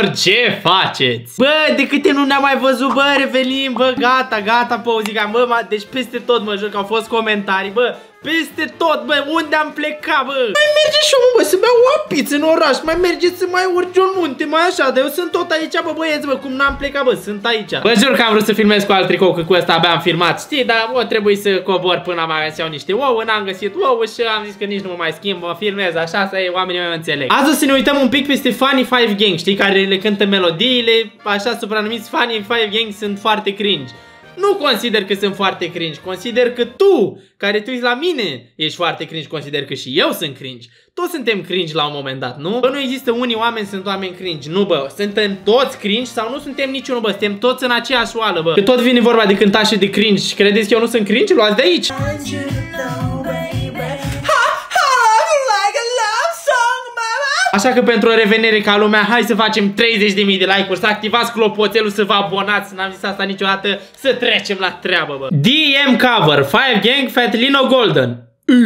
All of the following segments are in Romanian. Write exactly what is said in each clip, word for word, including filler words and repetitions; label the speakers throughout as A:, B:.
A: fraților, ce faceți? Bă, de câte nu ne-am mai văzut, bă, revenim, bă, gata, gata, pauzica, bă, deci peste tot mă jur că au fost comentarii, bă, peste tot, bă, unde am plecat, bă? Mai merge și eu, bă, să beau o pizza în oraș, mai merge să mai urci un munte, mai așa, dar eu sunt tot aici, bă, băieți, bă, cum n-am plecat, bă, sunt aici. Bă, jur că am vrut să filmez cu alt tricou, că cu ăsta abia am filmat, știi, dar, bă, trebuie să cobor până am găsit niște ouă, n-am găsit ouă și am zis că nici nu mă mai schimb, mă filmez așa, să oamenii mei înțeleg. Azi o să ne uităm un pic peste Funny Five Gang, știi, care le cântă melodiile, așa supranumiți Funny Five Gang, sunt foarte cringe. Nu consider că sunt foarte cringe, consider că tu, care te uiți la mine, ești foarte cringe, consider că și eu sunt cringe. Toți suntem cringe la un moment dat, nu? Bă, nu există unii oameni sunt oameni cringe, nu bă, suntem toți cringe sau nu suntem niciunul, bă, suntem toți în aceeași oală, bă. Că tot vine vorba de cântat și de cringe și credeți că eu nu sunt cringe? Luați de aici! Așa că pentru o revenire ca lumea, hai să facem treizeci de mii de like-uri, să activați clopoțelul, să vă abonați, n-am zis asta niciodată, să trecem la treabă, bă. D M cover, Five Gang, Fatlino Golden.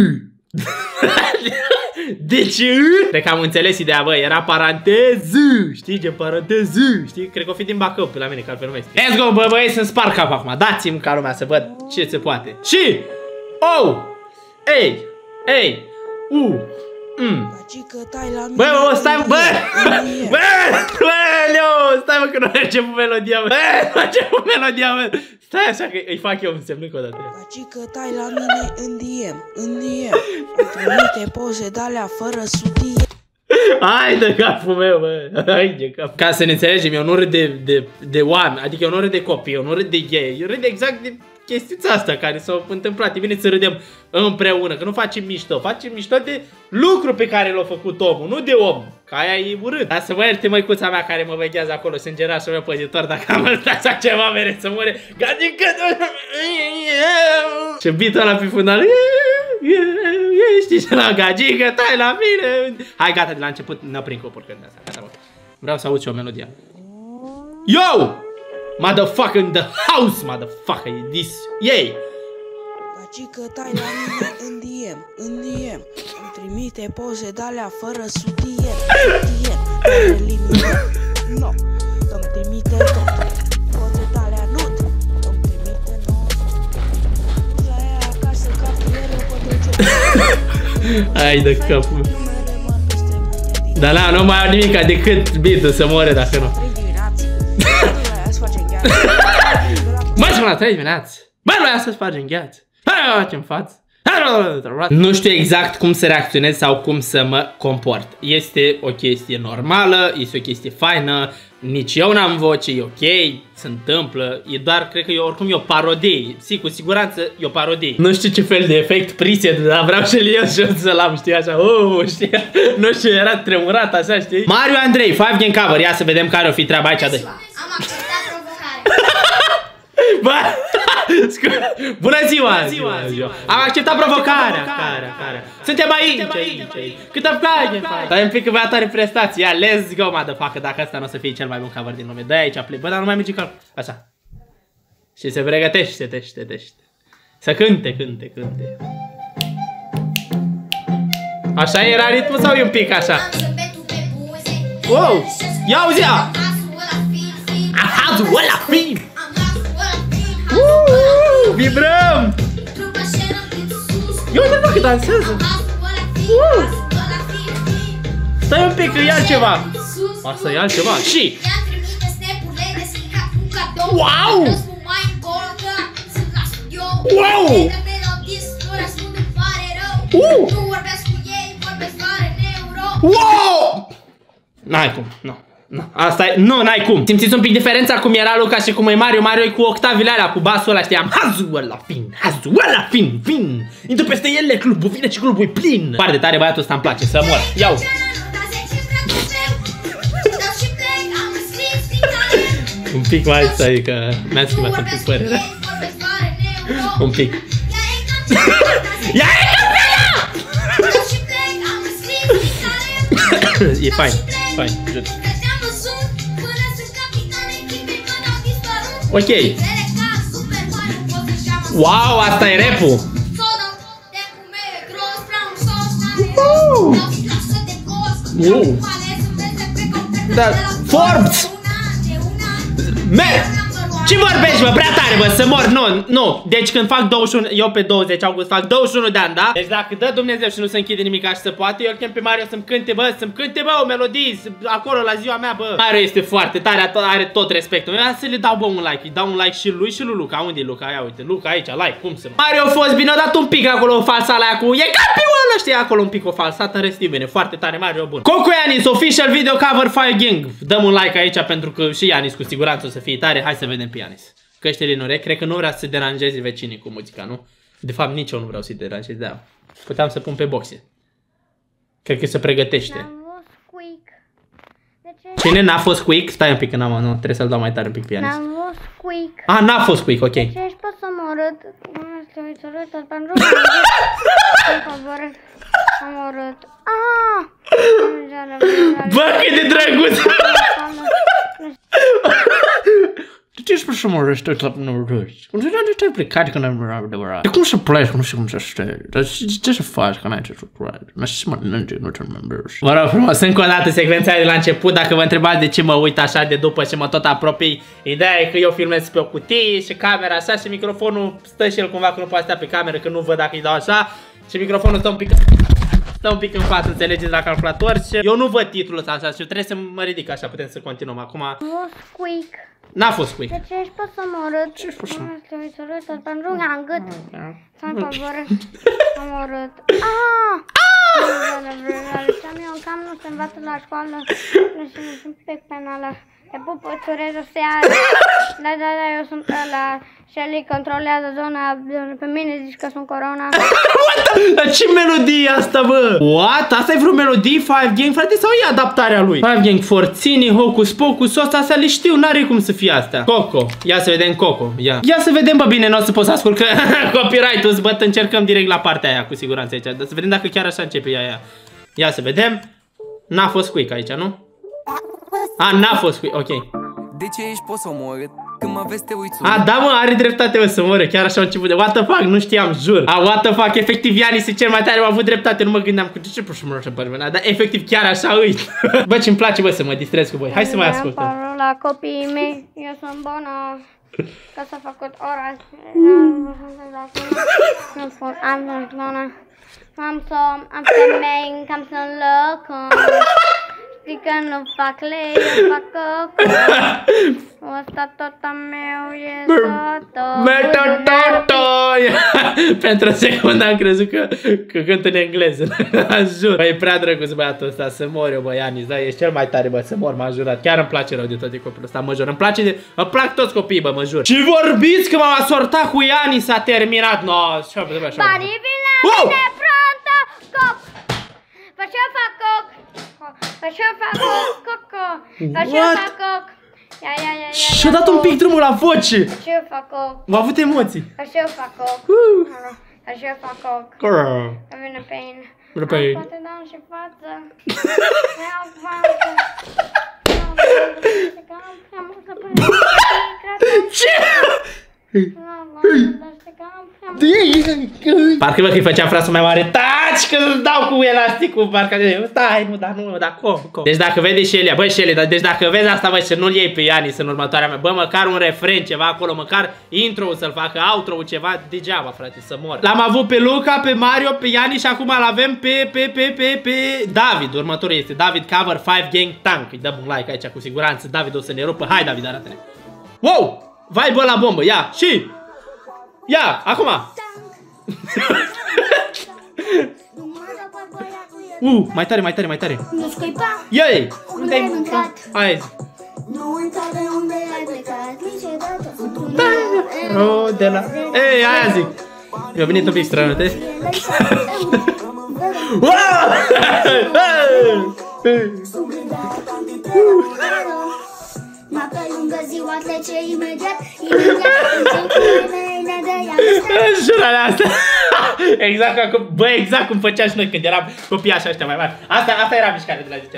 A: Deci, cred că am înțeles ideea, bă, era paranteză, știi, ce paranteză, știi, cred că o fi din Bacău pe la mine, că altfel nu este. Let's go, bă, băi, să-mi sparg capul acum, dați-mi ca lumea să văd ce se poate. Și, oh, ei, ei, u, mm. Bă, bă, stai, bă, bă, bă, Leo, stai mă că nu merge cu melodia, bă, nu merge cu melodia, bă. Stai așa că îi fac eu un semn încă o dată.
B: Bacică, tai la mine în D M, în D M, îmi trimite poze de-alea fără sudie.
A: Hai de capul meu, bă, hai de cap. Ca să ne înțelegem, eu nu râd de, de, de oameni, adică eu nu râd de copii, eu nu râd de gay, eu râd exact de chestiuța asta care s-au întâmplat. E bine să râdem împreună, că nu facem mișto, facem mișto de lucru pe care l-a făcut omul, nu de om, că aia e urât. Dar să mă ierte măicuța mea care mă veghează acolo, sângerașul meu păzitor, dacă am lăsat așa ceva mere să mure. Gadică, și beat-ul ăla pe fundal. Știi ce la gagică, tai la mine. Hai, gata, de la început ne oprim cu porcările astea. Gata, bă. Vreau să aud și o melodie. Yo! Motherfucker in the house, motherfucker, this, yay!
B: Bacică, tai la mine în D M, în D M, îmi trimite poze de-alea fără sudie, sudie, fără linie, no, îmi trimite tot, poze de-alea nut, îmi trimite not, la ea acasă cartierul pătrece.
A: Hai de capul. Dar la, nu mai au nimica decât beat-ul să moare dacă nu. Mă, și la trei dimineați. Bă, noi să spargem gheață. Hai, ce-mi față. Nu știu exact cum să reacționez sau cum să mă comport. Este o chestie normală, este o chestie faină. Nici eu n-am voce, e ok, se întâmplă. E doar, cred că e oricum e o parodie. Si, cu siguranță e o parodie. Nu știu ce fel de efect preset, dar vreau și eu și eu să-l am, știi, așa. Uh, știi? Nu știu, era tremurat așa, știi? Mario Andrei, Five Gang Cover. Ia să vedem care o fi treaba aici de.
C: Am acceptat provocarea.
A: Bă, bună ziua! Bună ziua, ziua! Am acceptat provocarea! Care, care. Suntem aici, aici, aici, aici. Câtă plage, dar e un pic că băiat are prestații. Ia, let's go, motherfucker, dacă asta nu o să fie cel mai bun cover din lume. Dă aici, plec. Bă, dar nu mai merge cal. Așa. Și se pregătește, tește, tește. Să cânte, cânte, cânte. Așa era ritmul sau e un pic așa? Wow! Ia auzi, ia! Ahazul ăla fin! Uuuu, vibrăm! Ia uite bă că dansează! Uuuu! Stai un pic că e altceva! Asta e altceva și... Wow! Wow! Uh! Wow! N-ai cum, nu. No, asta e, nu, n-ai cum. Simțiți un pic diferența cum era Luca și cum e Mario. Mario e cu octavile alea, cu basul ăla, știam. Hazul ăla fin, hazul ăla fin, fin. Intru peste ele, clubul vine și clubul e plin. Foarte tare băiatul ăsta, îmi place, să mor. Iau. Un pic mai stai că mi-a schimbat un pic părerea. Un pic. Ia e fain, fain, jur. Ok. Wow, asta e rap-ul. Wow. Wow. Da. Forbes! Mer! Ce vorbești, bă? Prea tare, bă, să mor, nu, nu. Deci când fac douăzeci și unu, eu pe douăzeci august fac douăzeci și unu de ani, da? Deci dacă dă Dumnezeu și nu se închide nimic și se poate, eu îl chem pe Mario să-mi cânte, bă, să-mi cânte, bă, o melodie, acolo la ziua mea, bă. Mario este foarte tare, are tot respectul. Eu să le dau, bă, un like, îi dau un like și lui și lui Luca. Unde e Luca? Ia uite, Luca aici, like, cum să mă. Mario a fost bine, a dat un pic acolo, falsa la cu, e campion, știi, acolo un pic o falsat, în rest e bine, foarte tare, Mario, bun. Coco Yanis, official video cover Fire Gang. Dăm un like aici pentru că și Yanis cu siguranță o să fie tare. Hai să vedem pe Yanis. Căștile în urechi, cred că nu vrea să deranjezi vecinii cu muzica, nu? De fapt, nici eu nu vreau să-i deranjezi, da. Puteam să pun pe boxe. Cred că se pregătește. Cine n-a fost quick? Stai un pic, că n-am, nu, trebuie să-l dau mai tare un pic pe Yanis.
C: N-am fost quick.
A: Ah, n-a fost quick, ok.
C: De ce ești pot să mă arăt? Pentru că am arăt. Ah!
A: Bă, cât de drăguț! De ce ești să mă răști la răști? Cum să te-ai plecat când am adevărat? De cum să pleci, nu știu cum să stai? Dar ce să faci când ai ce să pleci? Nu știu să mănânci, nu te remembers. Vă rog frumos, încă o dată secvența de la început. Dacă vă întrebați de ce mă uit așa de după ce mă tot apropii, ideea e că eu filmez pe o cutie și camera așa și microfonul stă și el cumva că nu poate sta pe cameră, că nu văd dacă îi dau așa. Și microfonul stă un pic... Stă un pic în față, înțelegeți, la calculator și eu nu văd titlul ăsta așa și trebuie să mă ridic așa, putem să continuăm acum.
C: Quick.
A: N-a fost quick.
C: De ce ești pot să mă arăt?
A: Ce ești pot să mă
C: arăt? Pentru că am gât. Să-mi favoră. Am arăt. Ah! Eu cam nu se învață la școală. Nu sunt un pic penală. E pupățurez o seară. Da, da, da, eu sunt ăla. Shelly controlează zona. Pe mine zici că sunt corona.
A: What? Ce melodie e asta, bă? What? Asta e vreo melodie Five Gang, frate, sau e adaptarea lui? Five Gang, Forțini, Hocus Pocus, ăsta, astea le știu, n-are cum să fie astea. Coco, ia să vedem Coco, ia. Ia să vedem, bă, bine, nu o să pot să ascult că copyright-ul zbăt, încercăm direct la partea aia, cu siguranță aici. Dar să vedem dacă chiar așa începe ea aia. Ia să vedem. N-a fost quick aici, nu? A, n-a fost quick, ok.
D: De ce ești pot să mor? Când mă vezi te uiți.
A: A, da, mă, are dreptate, mă, să moră. Chiar așa au început de what the fuck, nu știam, jur. A, what the fuck, efectiv Yanis e cel mai tare, am avut dreptate, nu mă gândeam cu de ce pot să mă rog, dar efectiv chiar așa îi. Bă, ce-mi place, bă, să mă distrez cu voi. Hai să mai ascultăm.
C: La copiii mei, eu sunt bună. Că s-a făcut ora. Nu pot, am bună. Am să, am femei, cam să înlăcăm. Știi că nu fac lei, eu fac coco. Ăsta tot a meu e toto.
A: Metototo. Pentru o secundă am crezut că, că cânt în engleză. Jur. Bă, e prea drăguț băiatul ăsta, să mor eu, bă, Yanis, da, ești cel mai tare, bă, să mor, m-am jurat. Chiar îmi place rău de tot de copilul ăsta, mă jur. Îmi place de... Îmi plac toți copiii, bă, mă jur. Și vorbiți că m-am asortat cu Yanis, s-a terminat. No, așa, bă, așa.
C: Banii vin la mine pronto, coc. Vă ce fac coc? Vă ce fac coc, coco? Vă ce fac coc? Ia, ia, ia, ia.
A: Și-a dat un pic drumul la voce.
C: Vă ce fac coc?
A: M-a avut emoții.
C: Vă ce fac coc? Vă ce fac coc? Că vine pe in.
A: Vine pe in.
C: Poate dau și față. Vreau față.
A: Ce? Parcă văd că-i făceam frasul mai mare. Taci că îți dau cu elasticul. Parcă stai, nu, dar nu, dar cum, cum. Deci dacă vede Shelia, băi Shelia, deci dacă vezi asta, băi, să nu-l iei pe Yanis în următoarea mea. Bă, măcar un refren, ceva acolo, măcar intro-ul să-l facă, outro-ul ceva, degeaba, frate, să mor. L-am avut pe Luca, pe Mario, pe Yanis și acum l-avem pe, pe, pe, pe, pe David. Următorul este David Cover Five Gang Tank. Îi dăm un like aici cu siguranță. David o să ne rupă. Hai, David, arată-ne. Wow! Vai, bă, la bombă, ia, și... Ia, acum! uh, mai tare, mai tare, mai tare!
C: Nu scuipa!
A: Ia-i!
C: Unde ai mâncat?
A: Hai!
C: Nu uita de unde ai plecat, niciodată sunt
A: oh, de la... Ei, aia zic! Mi-a venit un pic străinăte.
C: Ma pe lângă ziua trece imediat, imediat,
A: jurarea asta. Exact acum, bă, exact cum făceam și noi când eram copii așa ăștia mai mari. Asta, asta era mișcarea de la zicea.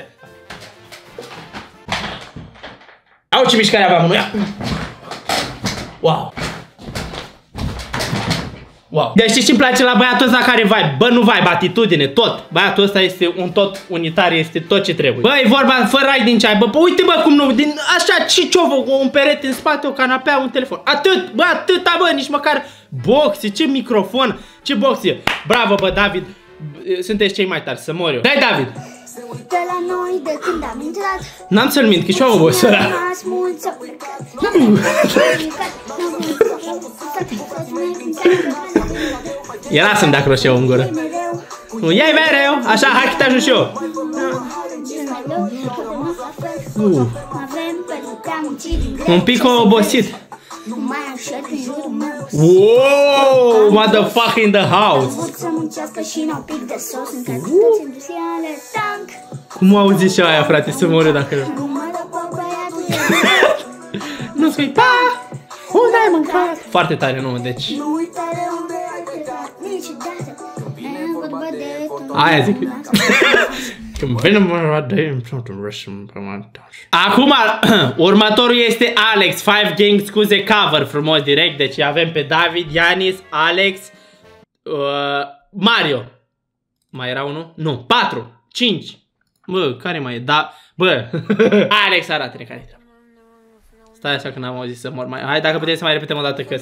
A: Au ce mișcare aveam, nu ia. Wow. Wow. Deci știi ce-mi place la băiatul ăsta care vibe? Bă, nu vibe, atitudine, tot. Băiatul ăsta este un tot unitar, este tot ce trebuie. Bă, e vorba fără ai din ce ai. Bă, bă, uite bă cum nu, din așa, ce ciovă, un perete în spate, o canapea, un telefon. Atât, bă, atâta, bă, nici măcar boxe, ce microfon, ce boxe. Bravo, bă, David. Sunteți cei mai tari, să mor eu. Dai, David.
E: De la noi de când am intrat.
A: N-am să-l mint, că și-o obosăra. Ia lasă-mi de croșeu în gură. Nu, ia-i mereu, așa, hai că te ajut și eu. Uh. Un pic obosit. Wow, motherfucker in the house. Cum au zis și aia, frate, să mor eu dacă nu. Nu-ți uita unde ai mâncat. Foarte tare, nu, deci aia zic. Când vine mă de acum, următorul este Alex, five gang, scuze, cover frumos direct. Deci avem pe David, Yanis, Alex, uh, Mario. Mai era unul? Nu, patru, cinci. Bă, care mai e? Da, bă. Alex, arată-ne care e. Stai așa că n-am auzit să mor mai. Hai, dacă puteți să mai repetăm o dată că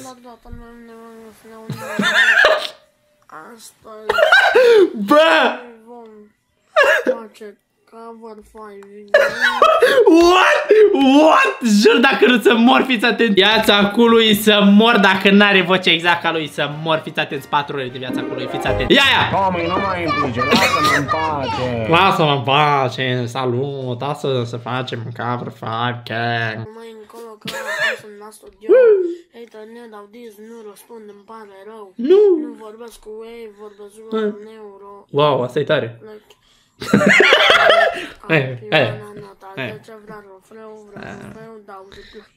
A: bă! What? What? Jur, dacă nu să mor, fiți atenți. Viața cului să mor, dacă n-are voce exact ca lui să mor, fiți atenți. Patru ore de viața cului, fiți atenți. Ia, ia!
F: Tommy, nu mai implice, lasă-mă în pace.
A: Lasă-mă în pace, salut, asta să facem în cover five gang.
E: Mai încolo că sunt la studio. Hater ne dau dis, nu răspund, îmi pare rău.
A: Nu!
E: Nu vorbesc cu ei, vorbesc cu un euro.
A: Wow, asta e tare. Hai, hai.
E: Ce vreau, vreau, vreau, dau de plec.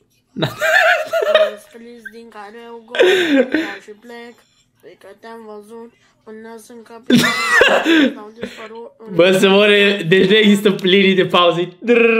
E: Scris din care eu gol, dau și plec. Pe că te-am văzut până sunt capitan. N-au dispărut.
A: Bă, să mori, deci nu există linii de pauze.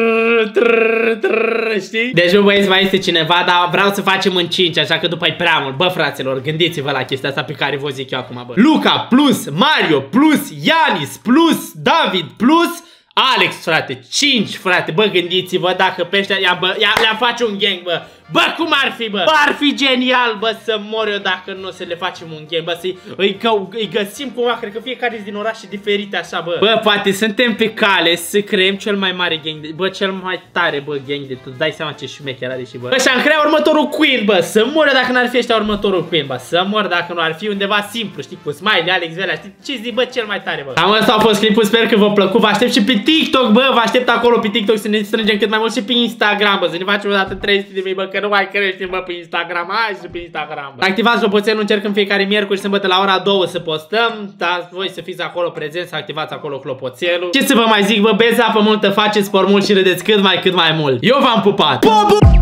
A: Știi? Deci nu băieți, mai este cineva, dar vreau să facem în cinci, așa că după e prea mult. Bă, fraților, gândiți-vă la chestia asta pe care vă zic eu acum, bă. Luca plus Mario plus Yanis plus David plus Alex, frate, cinci, frate, bă, gândiți-vă dacă pe ăștia le-am face un gang, bă. Bă, cum ar fi, bă? Bă, ar fi genial, bă, să mor eu dacă nu o să le facem un gang, bă, să-i îi, îi găsim cumva, cred că fiecare din orașe diferite, așa, bă. Bă, poate suntem pe cale să creăm cel mai mare gang, de, bă, cel mai tare, bă, gang de tot, dai seama ce șmecher are și, bă. Bă, și-am creat următorul Queen, bă, să mor eu dacă n-ar fi ăștia următorul Queen, bă, să mor dacă nu ar fi undeva simplu, știi, cu Smiley, Alex, Velea, știi, ce zic, bă, cel mai tare, bă. Cam ăsta a fost clipul, sper că v-a plăcut, vă aștept și pe TikTok, bă, vă aștept acolo pe TikTok să ne strângem cât mai mult și pe Instagram, bă, să ne facem o dată trei sute de mii, bă, că nu mai creștem, bă, pe Instagram, hai și pe Instagram, bă. Activați clopoțelul, încercăm fiecare miercuri, sâmbătă la ora două să postăm, dar voi să fiți acolo prezenți, să activați acolo clopoțelul. Ce să vă mai zic, bă, beți apă multă, faceți sport mult și râdeți cât mai cât mai mult. Eu v-am pupat!